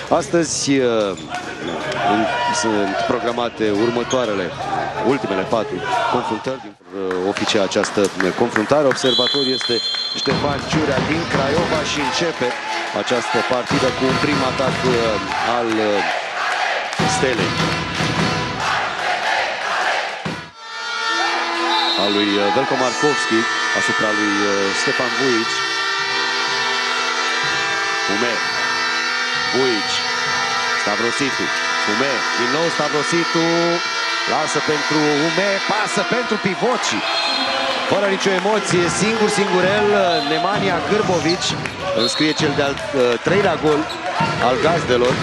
Astăzi sunt programate ultimele 4 confruntări din oficia această confruntare. Observator este Ștefan Ciurea din Craiova și începe această partidă cu un prim atac al Stelei. Al lui Velko Markovski asupra lui Stefan Vujic. Hume, Vujic, Stavrositu, Hume, din nou Stavrositu, lasă pentru Hume, pasă pentru Pivoci. Fără nicio emoție, singurel, Nemanja Grbović înscrie cel de-al 3-lea gol al gazdelor.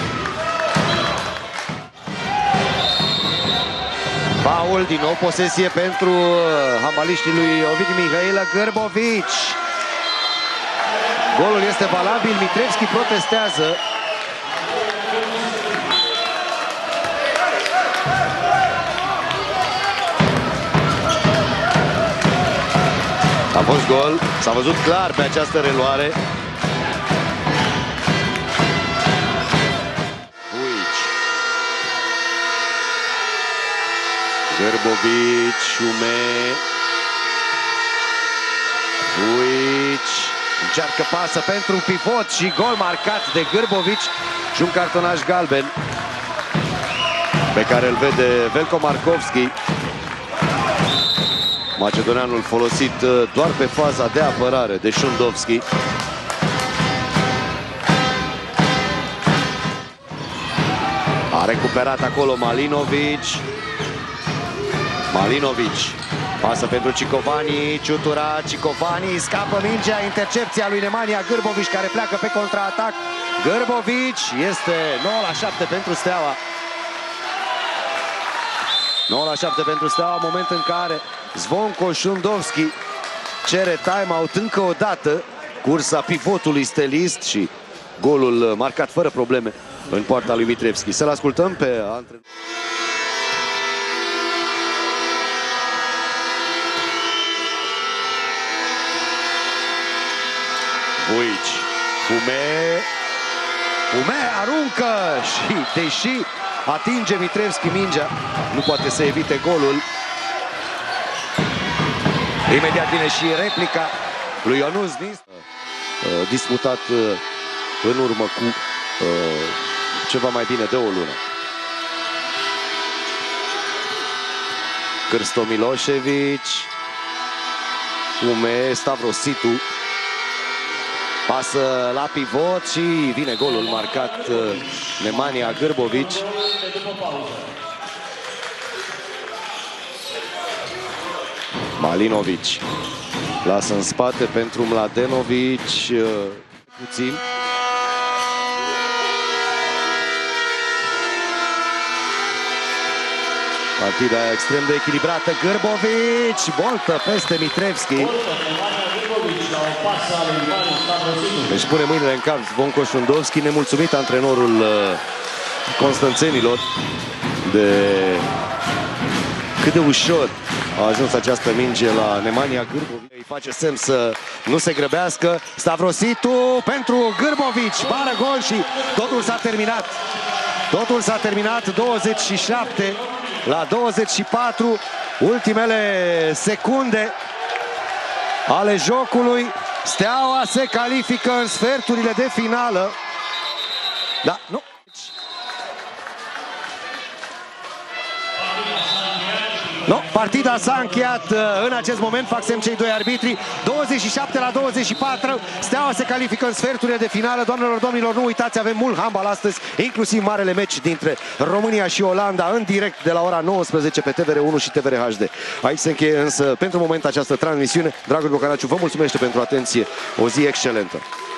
Faul, din nou posesie pentru handbaliștii lui Ovidiu Mihailă. Grbović. Golul este valabil, Mitrevski protestează. A fost gol, s-a văzut clar pe această reluare. Vujic. Grbović, Hume. Vujic. Încearcă pasă pentru pivot și gol marcat de Grbović și un cartonaj galben pe care îl vede Velko Markovski. Macedoneanul folosit doar pe faza de apărare de Șundovski. A recuperat acolo Malinovic. Pasă pentru Cikovani, Ciutura, Cikovani, scapă mingea, intercepția lui Nemanja Grbović care pleacă pe contraatac. Grbović este 9-7 pentru Steaua. 9-7 pentru Steaua, moment în care Zvonko Șundovski cere time-out încă o dată. Cursa pivotului stelist și golul marcat fără probleme în poarta lui Mitrevski. Să-l ascultăm pe antrenor. Vujic, Hume aruncă și deși atinge Mitrevski mingea, nu poate să evite golul. Imediat vine și replica lui Ionuț Nis, disputat în urmă cu ceva mai bine de o lună. Krsto Milošević, Hume, Stavrositu. Pasă la pivot și vine golul marcat Nemanja Grbović. Malinovic lasă în spate pentru Mladenovic puțin. Partida extrem de echilibrată. Grbović, boltă peste Mitrevski. Deci pune mâinile în cap Zvonko Șundovski, nemulțumit antrenorul constanțenilor de cât de ușor a ajuns această minge la Nemanja Grbović. Îi face semn să nu se grăbească. Stavrositu pentru Grbović, bară gol și totul s-a terminat. Totul s-a terminat, 27 la 24, ultimele secunde ale jocului. Steaua se califică în sferturile de finală. Da, nu. No, partida s-a încheiat în acest moment, fac semn cei doi arbitri. 27 la 24, Steaua se califică în sferturile de finală. Doamnelor, domnilor, nu uitați, avem mult handbal astăzi, inclusiv marele meci dintre România și Olanda, în direct de la ora 19 pe TVR1 și TVR HD. Aici se încheie însă pentru moment această transmisiune. Dragul Bocanaciu vă mulțumește pentru atenție, o zi excelentă.